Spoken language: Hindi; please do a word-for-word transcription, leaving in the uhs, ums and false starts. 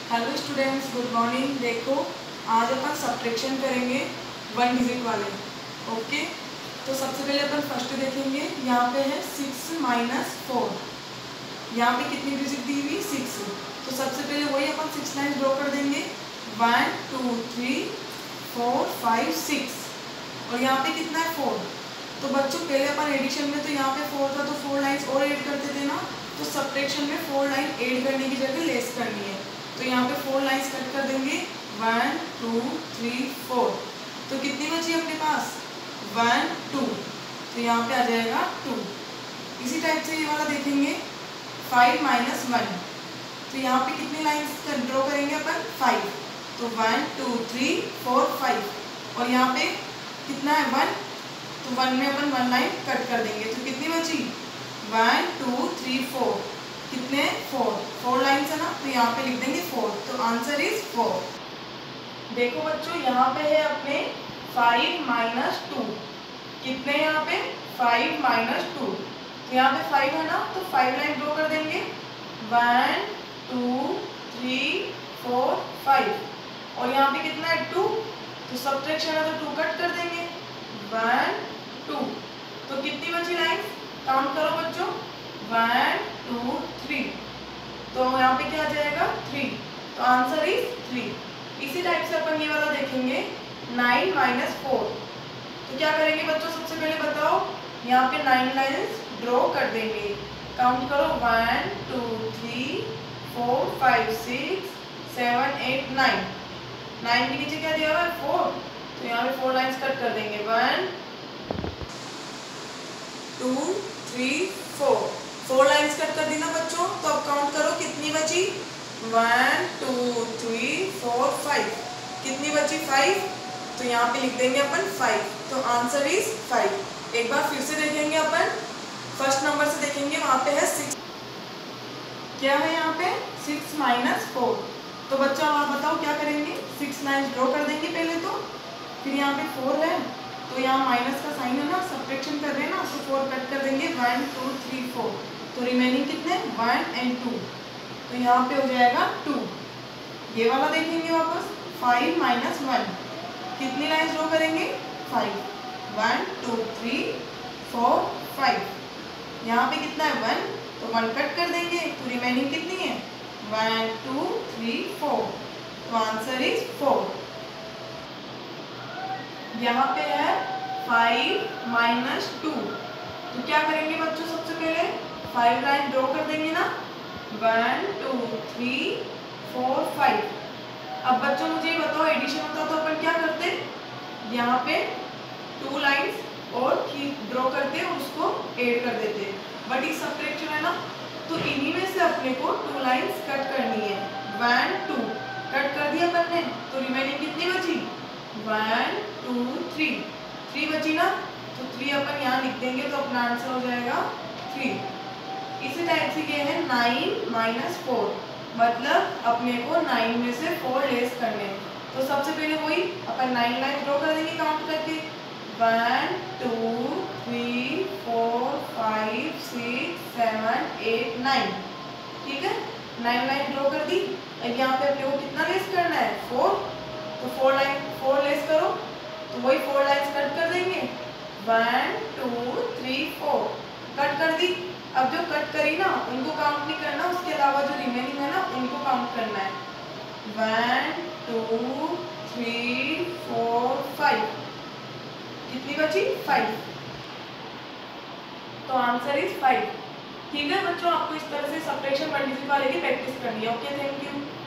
Hello students, good morning. देखो आज अपन सब्ट्रैक्शन करेंगे वन डिजिट वाले। ओके, तो सबसे पहले अपन फर्स्ट देखेंगे। यहाँ पे है सिक्स माइनस फोर। यहाँ पे कितनी डिजिट दी हुई? सिक्स। तो सबसे पहले वही अपन सिक्स लाइन ड्रॉ कर देंगे। One two three four five six. और यहाँ पे कितना है? फोर। तो बच्चों पहले अपन एडिशन में तो यहाँ पे फोर था तो फोर लाइन्स और ऐड करते थे ना। तो सब्ट्रैक्शन में फोर लाइन ऐड करने की जगह लेस करनी है। तो यहाँ पे फोर लाइन्स कट कर देंगे। One two three four. तो कितनी बची अपने पास? One two. तो यहाँ पे आ जाएगा टू। इसी टाइप से ये वाला देखेंगे फाइव माइनस वन। तो यहाँ पे कितनी लाइन्स ड्रॉ करेंगे अपन? फाइव। तो one two three four five. और यहाँ पे कितना है? वन। तो वन में अपन वन लाइन कट कर देंगे। तो कितनी बची? One two three four. कितने? फोर। फोर लाइन्स है ना, तो यहाँ पे लिख देंगे फोर। तो आंसर इज फोर। देखो बच्चों यहाँ पे है अपने फाइव माइनस टू। कितने यहाँ पे? Five minus two. तो यहाँ पे फाइव है ना, तो फाइव लाइन ड्रॉ कर देंगे। One two three four five. और यहाँ पे कितना है? टू। तो सब्ट्रैक्शन है तो टू कट कर देंगे। One two. तो कितनी बची लाइन? काउंट करो बच्चों। One two three. तो यहाँ पे क्या आ जाएगा? थ्री। तो आंसर इज थ्री। इसी टाइप से अपन ये वाला देखेंगे नाइन माइनस फोर। तो क्या करेंगे बच्चों? सबसे पहले बताओ। यहाँ पे नाइन लाइन्स ड्रॉ कर देंगे। काउंट करो। One two three four five six seven eight nine. Nine के नीचे क्या दिया हुआ है? फोर। तो यहाँ पे फोर लाइन्स कट कर देंगे। One two three four. Four lines cut कर दी ना बच्चों। तो अब काउंट करो कितनी बची? One two three four five. कितनी बची? फाइव। तो यहाँ पे लिख देंगे अपन फाइव। तो आंसर इज फाइव। एक बार फिर से देखेंगे अपन। फर्स्ट नंबर से देखेंगे, वहाँ पे है सिक्स। क्या है यहाँ पे? Six minus four. तो बच्चों आप बताओ क्या करेंगे? सिक्स लाइन्स ड्रॉ कर देंगे पहले तो। फिर यहाँ पे फोर है तो यहाँ माइनस का साइन है ना, सब्ट्रैक्शन कर रहे हैं ना, तो फोर कट कर देंगे। One two three four. तो रिमेनिंग कितने? One and two. तो यहाँ पे हो जाएगा टू। ये वाला देखेंगे वापस। Five minus one. कितनी लाइन्स ड्रॉ करेंगे? Five. One two three four five. यहाँ पे कितना है? वन। तो वन कट कर देंगे। तो रिमेनिंग कितनी है? One two three four. तो आंसर इज फोर। यहाँ पे है फाइव माइनस टू। तो क्या करेंगे बच्चों? सबसे पहले फाइव लाइन ड्रॉ कर देंगे ना। One two three four five. अब बच्चों मुझे बताओ, एडिशन होता तो अपन क्या करते? यहाँ पे टू लाइन्स और ड्रॉ करते और उसको ऐड कर देते। बट ये सब्ट्रैक्शन है ना, तो इन्हीं में से अपने को टू लाइन्स कट करनी है। वन टू कट कर दिया अपन ने। तो रिमेनिंग कितनी बची? One two three. थ्री बची ना, तो थ्री अपन यहाँ लिख देंगे। तो अपना आंसर हो जाएगा थ्री। इसी टाइप से ये है नाइन माइनस फोर। मतलब अपने को नाइन में से फोर लेस करने। तो सबसे पहले वही अपन नाइन लाइन ड्रॉ कर देंगे काउंट करके। One two three four five six seven eight nine. ठीक है, नाइन लाइन ड्रॉ कर दी। अब यहाँ पे अपने को कितना लेस करना है? फोर। तो फोर लाइन फोर लेस करो। तो वही फोर लाइन्स कट कर देंगे। One two three four cut कर दी। अब जो कट करी ना उनको काउंट नहीं करना, उसके अलावा जो रिमेनिंग है ना उनको काउंट करना है। One two three four five. कितनी बची? फाइव। तो आंसर इज फाइव। ठीक है बच्चों, आपको इस तरह से सब्ट्रैक्शन वन डिजिट वाले की प्रैक्टिस करनी है। Okay, thank you.